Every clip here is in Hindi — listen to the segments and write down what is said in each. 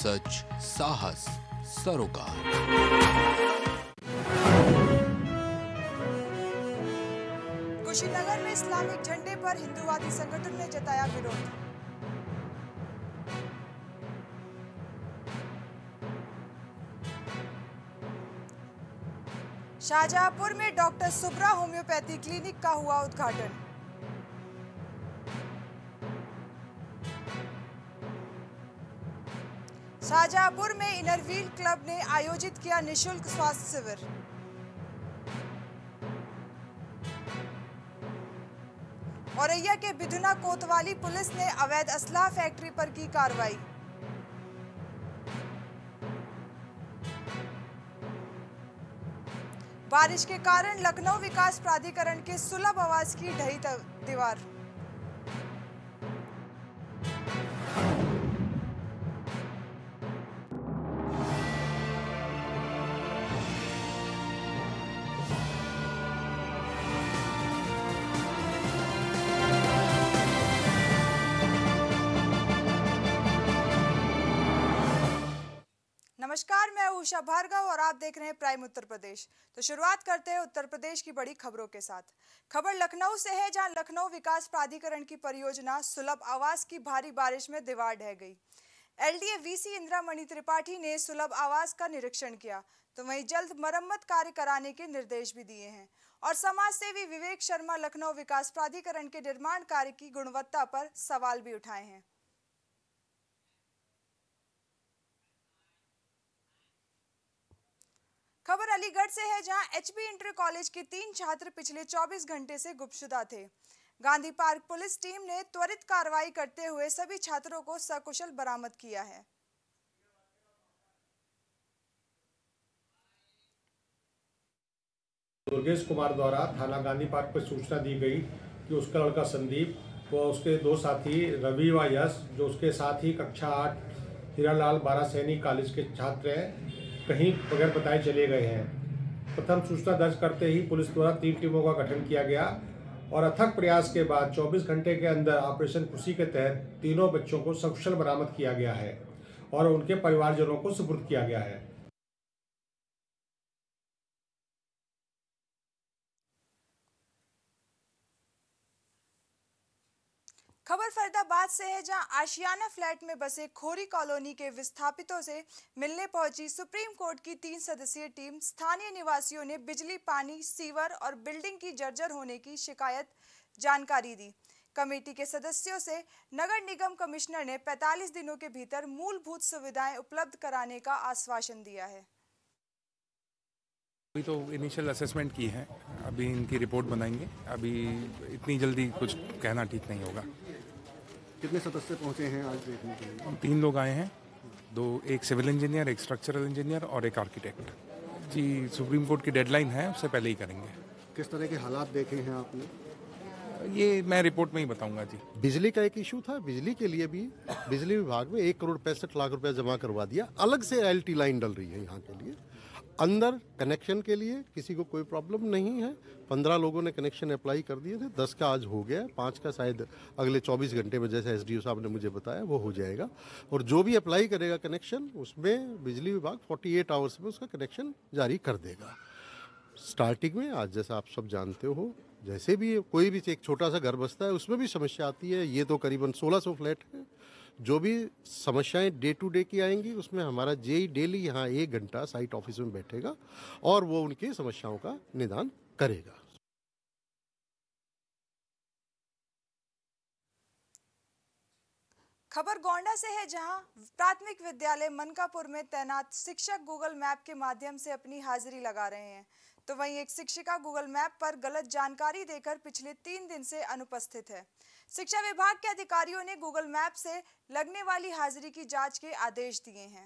सच, साहस, सरोकार। कुशीनगर में इस्लामिक झंडे पर हिंदूवादी संगठन ने जताया विरोध। शाहजहांपुर में डॉक्टर सुब्रा होम्योपैथी क्लिनिक का हुआ उद्घाटन। शाहजहांपुर में इनरव्हील क्लब ने आयोजित किया निशुल्क स्वास्थ्य शिविर। औरैया के बिधुना कोतवाली पुलिस ने अवैध असलाह फैक्ट्री पर की कार्रवाई। बारिश के कारण लखनऊ विकास प्राधिकरण के सुलभ आवास की ढही दीवार। नमस्कार, मैं उषा भार्गव और आप देख रहे हैं प्राइम उत्तर प्रदेश। तो शुरुआत करते हैं उत्तर प्रदेश की बड़ी खबरों के साथ। खबर लखनऊ से है, जहां लखनऊ विकास प्राधिकरण की परियोजना सुलभ आवास की भारी बारिश में दीवार ढह गई। एलडीए वीसी इंद्रामणि त्रिपाठी ने सुलभ आवास का निरीक्षण किया, तो वहीं जल्द मरम्मत कार्य कराने के निर्देश भी दिए हैं। और समाज सेवी विवेक शर्मा लखनऊ विकास प्राधिकरण के निर्माण कार्य की गुणवत्ता पर सवाल भी उठाए हैं। खबर अलीगढ़ से है, जहां एचबी इंटर कॉलेज के 3 छात्र पिछले 24 घंटे से गुमशुदा थे। गांधी पार्क पुलिस टीम ने त्वरित कार्रवाई करते हुए सभी छात्रों को सकुशल बरामद किया है। दुर्गेश कुमार द्वारा थाना गांधी पार्क पर सूचना दी गई कि उसका लड़का संदीप व उसके 2 साथी रवि व यश, जो उसके साथ ही कक्षा 8 हीरालाल 12 सैनिक कॉलेज के छात्र हैं, कहीं बगैर बताए चले गए हैं। प्रथम सूचना दर्ज करते ही पुलिस द्वारा 3 टीमों का गठन किया गया और अथक प्रयास के बाद 24 घंटे के अंदर ऑपरेशन खुशी के तहत तीनों बच्चों को सकुशल बरामद किया गया है और उनके परिवारजनों को सुपुर्द किया गया है। खबर फरीदाबाद से है, जहां आशियाना फ्लैट में बसे खोरी कॉलोनी के विस्थापितों से मिलने पहुंची सुप्रीम कोर्ट की 3 सदस्यीय टीम। स्थानीय निवासियों ने बिजली, पानी, सीवर और बिल्डिंग की जर्जर होने की शिकायत जानकारी दी। कमेटी के सदस्यों से नगर निगम कमिश्नर ने 45 दिनों के भीतर मूलभूत सुविधाएं उपलब्ध कराने का आश्वासन दिया है। अभी तो इनिशियल असेसमेंट की है, अभी इनकी रिपोर्ट बनाएंगे। अभी इतनी जल्दी कुछ कहना ठीक नहीं होगा। कितने सदस्य पहुंचे हैं आज देखने के लिए? 3 लोग आए हैं, एक सिविल इंजीनियर, एक स्ट्रक्चरल इंजीनियर और एक आर्किटेक्ट। जी, सुप्रीम कोर्ट की डेडलाइन है, उससे पहले ही करेंगे। किस तरह के हालात देखे हैं आपने? ये मैं रिपोर्ट में ही बताऊंगा जी। बिजली का एक इशू था, बिजली के लिए भी बिजली विभाग में 1 करोड़ 65 लाख रुपया जमा करवा दिया। अलग से एलटी लाइन डल रही है यहाँ के लिए। अंदर कनेक्शन के लिए किसी को कोई प्रॉब्लम नहीं है। 15 लोगों ने कनेक्शन अप्लाई कर दिए थे, 10 का आज हो गया, 5 का शायद अगले 24 घंटे में, जैसे एसडीओ साहब ने मुझे बताया, वो हो जाएगा। और जो भी अप्लाई करेगा कनेक्शन, उसमें बिजली विभाग 48 आवर्स में उसका कनेक्शन जारी कर देगा। स्टार्टिंग में आज जैसा आप सब जानते हो, जैसे भी कोई भी एक छोटा सा घर बसता है उसमें भी समस्या आती है। ये तो करीबन 1600 फ्लैट है। जो भी समस्याएं डे टू डे की आएंगी, उसमें हमारा जेई डेली यहाँ 1 घंटा साइट ऑफिस में बैठेगा और वो उनकी समस्याओं का निदान करेगा। खबर गोंडा से है, जहां प्राथमिक विद्यालय मनकापुर में तैनात शिक्षक गूगल मैप के माध्यम से अपनी हाजिरी लगा रहे हैं। तो वहीं एक शिक्षिका गूगल मैप पर गलत जानकारी देकर पिछले 3 दिन से अनुपस्थित है। शिक्षा विभाग के अधिकारियों ने गूगल मैप से लगने वाली हाजिरी की जांच के आदेश दिए हैं।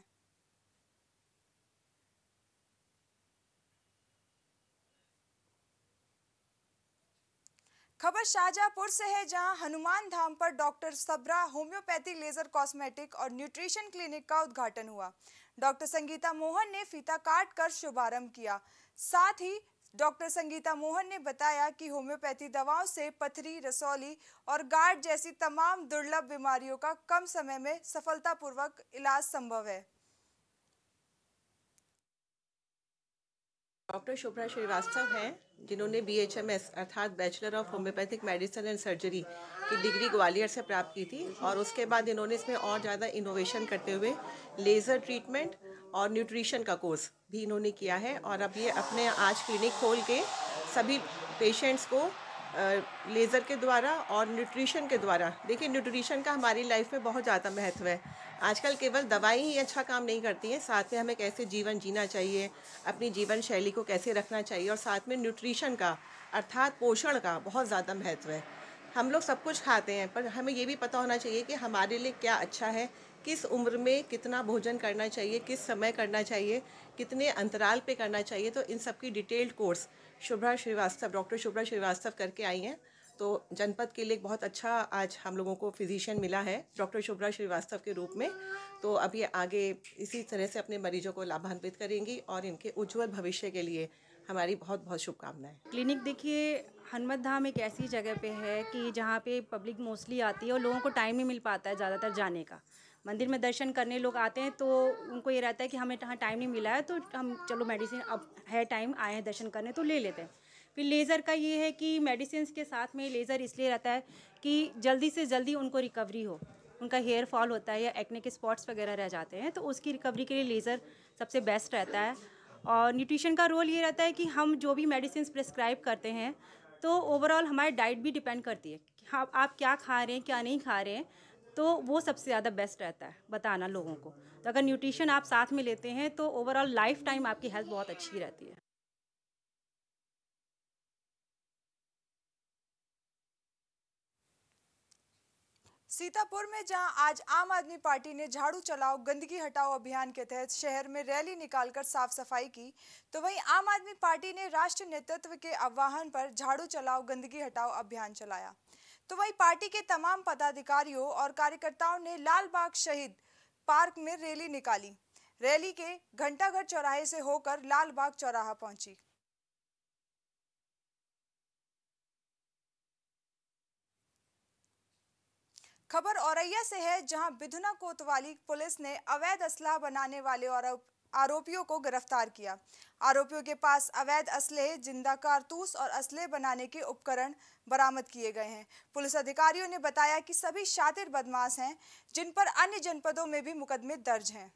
खबर शाहजहांपुर से है, जहां हनुमान धाम पर doctor Sabra homeopathy laser cosmetic और न्यूट्रिशन क्लिनिक का उद्घाटन हुआ। डॉक्टर संगीता मोहन ने फीता काट कर शुभारंभ किया। साथ ही डॉक्टर संगीता मोहन ने बताया कि होम्योपैथी दवाओं से पथरी, रसौली और गार्ड जैसी तमाम दुर्लभ बीमारियों का कम समय में सफलतापूर्वक इलाज संभव है। डॉक्टर शुभ्रा श्रीवास्तव हैं, जिन्होंने BHMS अर्थात bachelor of homeopathic medicine and surgery की डिग्री ग्वालियर से प्राप्त की थी और उसके बाद इन्होंने इसमें और ज़्यादा इनोवेशन करते हुए लेज़र ट्रीटमेंट और न्यूट्रिशन का कोर्स भी इन्होंने किया है और अब ये अपने आज क्लिनिक खोल के सभी पेशेंट्स को लेज़र के द्वारा और न्यूट्रिशन के द्वारा, देखिए न्यूट्रिशन का हमारी लाइफ में बहुत ज़्यादा महत्व है। आजकल केवल दवाई ही अच्छा काम नहीं करती है, साथ में हमें कैसे जीवन जीना चाहिए, अपनी जीवन शैली को कैसे रखना चाहिए और साथ में न्यूट्रिशन का अर्थात पोषण का बहुत ज़्यादा महत्व है। हम लोग सब कुछ खाते हैं पर हमें ये भी पता होना चाहिए कि हमारे लिए क्या अच्छा है, किस उम्र में कितना भोजन करना चाहिए, किस समय करना चाहिए, कितने अंतराल पे करना चाहिए। तो इन सब की detailed course doctor Shubhra Srivastava करके आई हैं। तो जनपद के लिए बहुत अच्छा आज हम लोगों को फिजिशियन मिला है डॉक्टर शुभ्रा श्रीवास्तव के रूप में। तो अब ये आगे इसी तरह से अपने मरीजों को लाभान्वित करेंगी और इनके उज्जवल भविष्य के लिए हमारी बहुत बहुत शुभकामनाएं। क्लिनिक देखिए हनुमत धाम एक ऐसी जगह पे है कि जहाँ पे पब्लिक मोस्टली आती है और लोगों को टाइम नहीं मिल पाता है ज़्यादातर जाने का। मंदिर में दर्शन करने लोग आते हैं तो उनको ये रहता है कि हमें यहाँ टाइम नहीं मिला है तो हम चलो मेडिसिन अब है टाइम आए हैं दर्शन करने तो ले लेते हैं। फिर लेज़र का ये है कि मेडिसिन के साथ में लेज़र इसलिए रहता है कि जल्दी से जल्दी उनको रिकवरी हो, उनका हेयर फॉल होता है या एक्ने के स्पॉट्स वगैरह रह जाते हैं तो उसकी रिकवरी के लिए लेज़र सबसे बेस्ट रहता है। और न्यूट्रिशन का रोल ये रहता है कि हम जो भी मेडिसिन प्रिस्क्राइब करते हैं तो ओवरऑल हमारी डाइट भी डिपेंड करती है कि हाँ आप क्या खा रहे हैं क्या नहीं खा रहे हैं, तो वो सबसे ज़्यादा बेस्ट रहता है बताना लोगों को। तो अगर न्यूट्रिशन आप साथ में लेते हैं तो ओवरऑल लाइफ टाइम आपकी हेल्थ बहुत अच्छी रहती है। सीतापुर में जहां आज आम आदमी पार्टी ने झाड़ू चलाओ गंदगी हटाओ अभियान के तहत शहर में रैली निकालकर साफ सफाई की, तो वहीं आम आदमी पार्टी ने राष्ट्रीय नेतृत्व के आह्वान पर झाड़ू चलाओ गंदगी हटाओ अभियान चलाया। तो वहीं पार्टी के तमाम पदाधिकारियों और कार्यकर्ताओं ने लाल बाग शहीद पार्क में रैली निकाली। रैली के घंटाघर चौराहे से होकर लाल बाग चौराहा पहुंची। खबर औरैया से है, जहां बिधुना कोतवाली पुलिस ने अवैध असलाह बनाने वाले और आरोपियों को गिरफ्तार किया। आरोपियों के पास अवैध असलहे, जिंदा कारतूस और असलहे बनाने के उपकरण बरामद किए गए हैं। पुलिस अधिकारियों ने बताया कि सभी शातिर बदमाश हैं, जिन पर अन्य जनपदों में भी मुकदमे दर्ज हैं।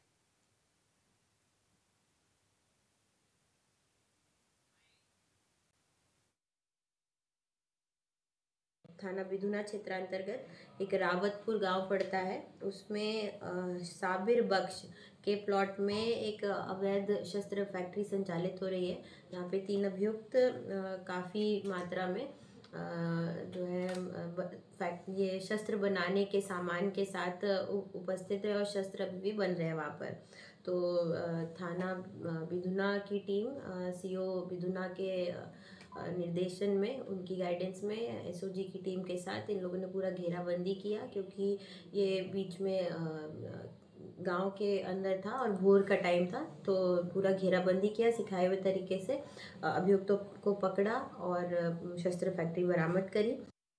थाना बिधुना क्षेत्रांतर्गत एक रावतपुर गांव पड़ता है, उसमें साबिर बख्श के प्लॉट में एक अवैध शस्त्र फैक्ट्री संचालित हो रही है। यहाँ पे 3 अभियुक्त काफ़ी मात्रा में जो है ये शस्त्र बनाने के सामान के साथ उपस्थित है और शस्त्र अभी भी बन रहे हैं वहाँ पर। तो थाना बिधुना की टीम CO बिधुना के निर्देशन में, उनकी गाइडेंस में SOG की टीम के साथ इन लोगों ने पूरा घेराबंदी किया, क्योंकि ये बीच में गांव के अंदर था और भोर का टाइम था। तो पूरा घेराबंदी किया, सिखाए हुए तरीके से अभियुक्तों को पकड़ा और शस्त्र फैक्ट्री बरामद करी।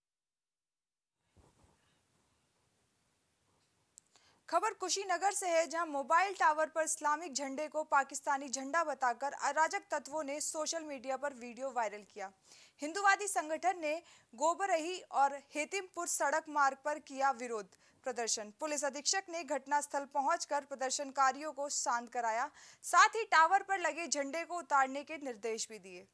खबर कुशीनगर से है, जहां मोबाइल टावर पर इस्लामिक झंडे को पाकिस्तानी झंडा बताकर अराजक तत्वों ने सोशल मीडिया पर वीडियो वायरल किया। हिंदूवादी संगठन ने गोबरही और हेतिमपुर सड़क मार्ग पर किया विरोध प्रदर्शन। पुलिस अधीक्षक ने घटनास्थल पहुंचकर प्रदर्शनकारियों को शांत कराया, साथ ही टावर पर लगे झंडे को उतारने के निर्देश भी दिए।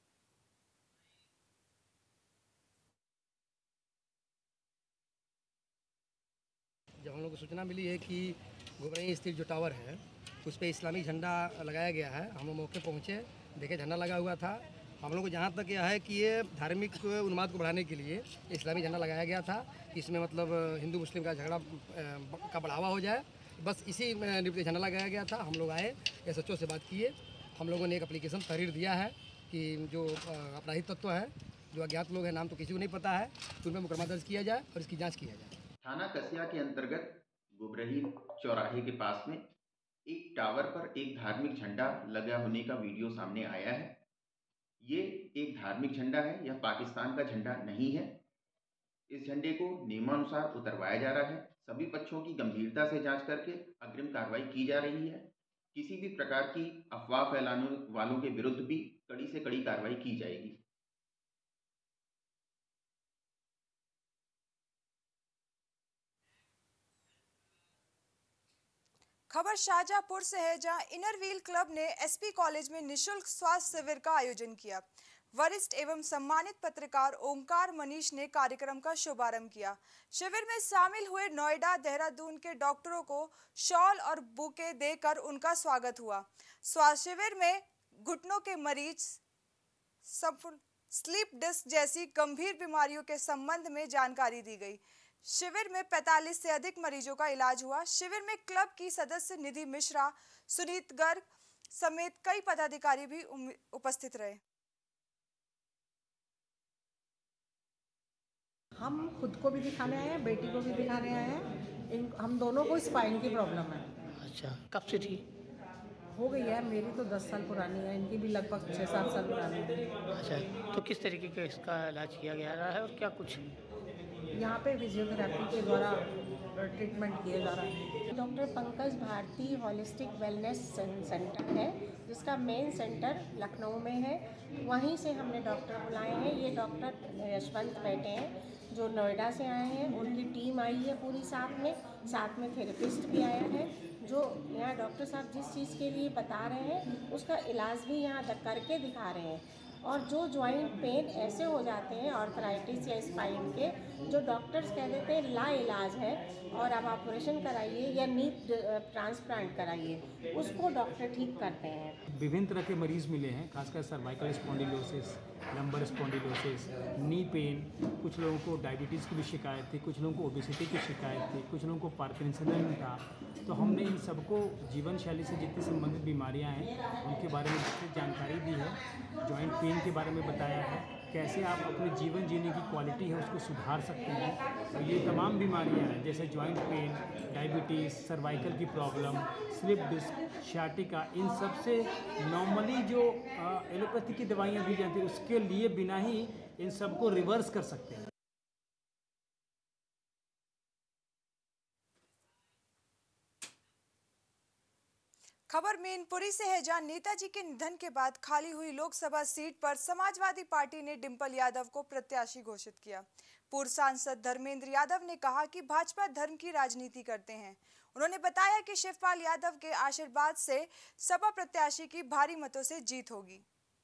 जब हम लोग को सूचना मिली है कि गोबरही स्थित जो टावर है उस पर इस्लामी झंडा लगाया गया है, हम लोग मौके पहुँचे, देखे झंडा लगा हुआ था। हम लोग को जहाँ तक यह है कि ये धार्मिक उन्माद को बढ़ाने के लिए इस्लामी झंडा लगाया गया था, इसमें मतलब हिंदू मुस्लिम का झगड़ा का बढ़ावा हो जाए, बस इसी में झंडा लगाया गया था। हम लोग आए, SHO से बात किए, हम लोगों ने एक एप्लीकेशन तहरीर दिया है कि जो अपराधी तत्व है, जो अज्ञात लोग हैं, नाम तो किसी को नहीं पता है, तो उन पर मुकदमा दर्ज किया जाए और इसकी जाँच किया जाए। थाना कसिया के अंतर्गत गोबरही चौराहे के पास में एक टावर पर एक धार्मिक झंडा लगा होने का वीडियो सामने आया है। ये एक धार्मिक झंडा है, यह पाकिस्तान का झंडा नहीं है। इस झंडे को नियमानुसार उतरवाया जा रहा है। सभी पक्षों की गंभीरता से जांच करके अग्रिम कार्रवाई की जा रही है। किसी भी प्रकार की अफवाह फैलाने वालों के विरुद्ध भी कड़ी से कड़ी कार्रवाई की जाएगी। खबर शाहजहांपुर से है, जहां इनर व्हील क्लब ने एसपी कॉलेज में निशुल्क स्वास्थ्य शिविर का आयोजन किया। वरिष्ठ एवं सम्मानित पत्रकार ओमकार मनीष ने कार्यक्रम का शुभारंभ किया। शिविर में शामिल हुए नोएडा, देहरादून के डॉक्टरों को शॉल और बुके देकर उनका स्वागत हुआ। स्वास्थ्य शिविर में घुटनों के मरीज, स्लीप डिस्क जैसी गंभीर बीमारियों के संबंध में जानकारी दी गई। शिविर में 45 से अधिक मरीजों का इलाज हुआ। शिविर में क्लब की सदस्य निधि मिश्रा, सुनीत गर्ग समेत कई पदाधिकारी भी उपस्थित रहे। हम खुद को भी दिखाने आए हैं, बेटी को भी दिखाने आए हैं। हम दोनों को स्पाइन की प्रॉब्लम है। अच्छा, कब से थी? हो गई है, मेरी तो 10 साल पुरानी है, इनकी भी लगभग 6-7 साल पुरानी है। अच्छा, तो किस तरीके का इसका इलाज किया जा रहा है और क्या कुछ यहाँ पे फिजियोथेरेपी के द्वारा ट्रीटमेंट किया जा रहा है। Doctor Pankaj Bharti holistic wellness centre है, जिसका मेन सेंटर लखनऊ में है। वहीं से हमने डॉक्टर बुलाए हैं। ये डॉक्टर यशवंत बैठे हैं जो नोएडा से आए हैं। उनकी टीम आई है पूरी साथ में थेरेपिस्ट भी आया है, जो यहाँ डॉक्टर साहब जिस चीज़ के लिए बता रहे हैं उसका इलाज भी यहाँ करके दिखा रहे हैं। और जो जॉइंट पेन ऐसे हो जाते हैं आर्थराइटिस या स्पाइन के, जो डॉक्टर्स कह देते हैं ला इलाज है और अब ऑपरेशन कराइए या नी ट्रांसप्लांट कराइए, उसको डॉक्टर ठीक करते हैं। विभिन्न तरह के मरीज़ मिले हैं, खासकर cervical spondylosis, lumbar spondylosis, knee pain. कुछ लोगों को डायबिटीज़ की भी शिकायत थी, कुछ लोगों को ओबेसिटी की शिकायत थी, कुछ लोगों को पार्किंसन था। तो हमने इन सबको जीवन शैली से जितनी संबंधित बीमारियां हैं उनके बारे में विस्तृत जानकारी दी है। जॉइंट पेन के बारे में बताया है, कैसे आप अपने जीवन जीने की क्वालिटी है उसको सुधार सकते हैं। तो ये तमाम बीमारियां हैं जैसे जॉइंट पेन, डायबिटीज़, सर्वाइकल की प्रॉब्लम, स्लिप डिस्क, शाटिका, इन सब से नॉर्मली जो एलोपैथी की दवाइयाँ दी जाती हैं उसके लिए बिना ही इन सबको रिवर्स कर सकते हैं। खबर मैनपुरी से है, जहां नेताजी के निधन के बाद खाली हुई लोकसभा सीट पर समाजवादी पार्टी ने डिंपल यादव को प्रत्याशी घोषित किया। पूर्व सांसद धर्मेंद्र यादव ने कहा कि भाजपा धर्म की राजनीति करते हैं। उन्होंने बताया कि शिवपाल यादव के आशीर्वाद से सपा प्रत्याशी की भारी मतों से जीत होगी।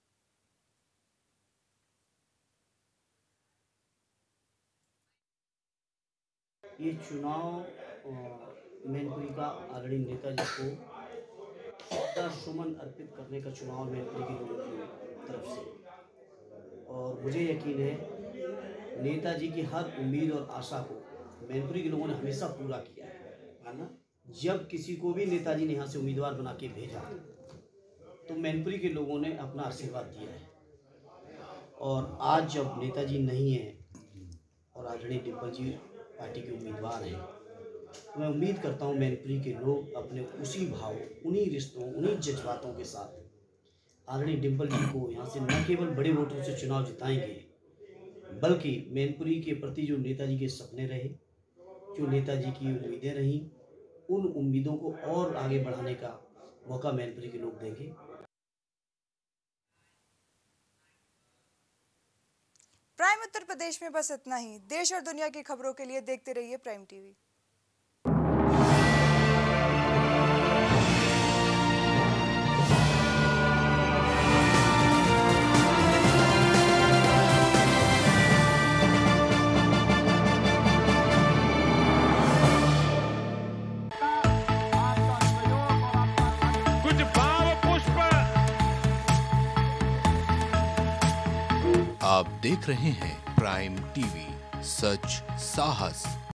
ये चुनाव मैनपुरी का आदरणीय नेताजी को श्रद्धासुमन अर्पित करने का चुनाव मैनपुरी के लोगों की तरफ से, और मुझे यकीन है नेताजी की हर उम्मीद और आशा को मैनपुरी के लोगों ने हमेशा पूरा किया है ना। जब किसी को भी नेताजी ने यहाँ से उम्मीदवार बना के भेजा तो मैनपुरी के लोगों ने अपना आशीर्वाद दिया है। और आज जब नेताजी नहीं है और आदरणीय डिंपल जी पार्टी के उम्मीदवार हैं, मैं उम्मीद करता हूं मैनपुरी के लोग अपने उसी भाव, उन्हीं रिश्तों, उन्हीं जज्बातों के साथ आदरणीय डिंपल जी को यहाँ से न केवल बड़े वोटों से चुनाव जिताएंगे, बल्कि मैनपुरी के प्रति जो नेताजी के सपने रहे, जो नेताजी की उम्मीदें रहीं, उन उम्मीदों को और आगे बढ़ाने का मौका मैनपुरी के लोग देंगे। प्राइम उत्तर प्रदेश में बस इतना ही। देश और दुनिया की खबरों के लिए देखते रहिए प्राइम टीवी। आप देख रहे हैं प्राइम टीवी, सच साहस